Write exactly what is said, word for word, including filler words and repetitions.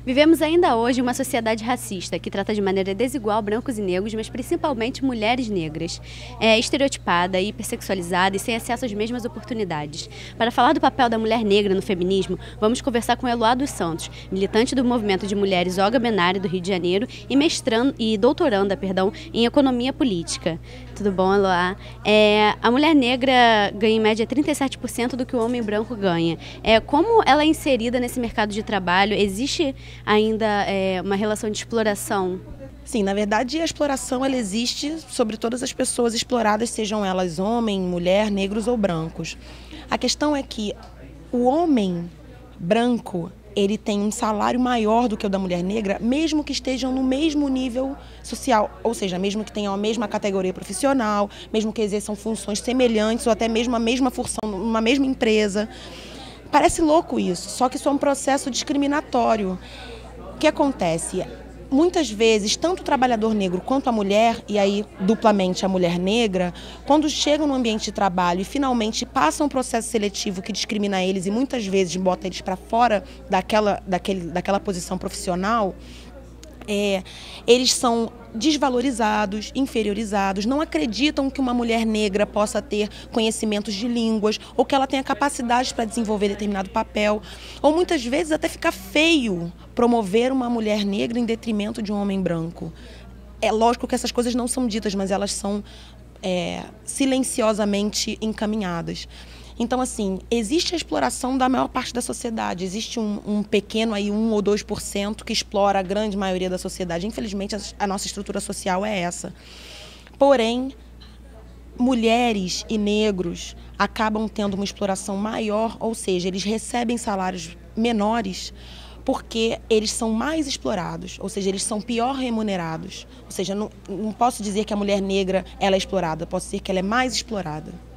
Vivemos ainda hoje uma sociedade racista, que trata de maneira desigual brancos e negros, mas principalmente mulheres negras, é, estereotipada, hipersexualizada e sem acesso às mesmas oportunidades. Para falar do papel da mulher negra no feminismo, vamos conversar com Eloá dos Santos, militante do movimento de mulheres Olga Benário do Rio de Janeiro e mestrando e doutoranda, perdão, em economia política. Tudo bom, Eloá? É, a mulher negra ganha em média trinta e sete por cento do que o homem branco ganha. É, como ela é inserida nesse mercado de trabalho? Existe ainda é, uma relação de exploração? Sim, na verdade a exploração ela existe sobre todas as pessoas exploradas, sejam elas homem, mulher, negros ou brancos. A questão é que o homem branco ele tem um salário maior do que o da mulher negra, mesmo que estejam no mesmo nível social, ou seja, mesmo que tenham a mesma categoria profissional, mesmo que exerçam funções semelhantes ou até mesmo a mesma função numa mesma empresa. Parece louco isso, só que isso é um processo discriminatório. O que acontece? Muitas vezes, tanto o trabalhador negro quanto a mulher, e aí duplamente a mulher negra, quando chegam no ambiente de trabalho e finalmente passam um processo seletivo que discrimina eles e muitas vezes bota eles para fora daquela, daquele, daquela posição profissional, É, eles são desvalorizados, inferiorizados, não acreditam que uma mulher negra possa ter conhecimentos de línguas ou que ela tenha capacidade para desenvolver determinado papel. Ou muitas vezes até fica feio promover uma mulher negra em detrimento de um homem branco. É lógico que essas coisas não são ditas, mas elas são é, silenciosamente encaminhadas. Então, assim, existe a exploração da maior parte da sociedade, existe um, um pequeno, aí, um ou dois por cento que explora a grande maioria da sociedade. Infelizmente, a, a nossa estrutura social é essa. Porém, mulheres e negros acabam tendo uma exploração maior, ou seja, eles recebem salários menores porque eles são mais explorados, ou seja, eles são pior remunerados. Ou seja, não, não posso dizer que a mulher negra ela é explorada, posso dizer que ela é mais explorada.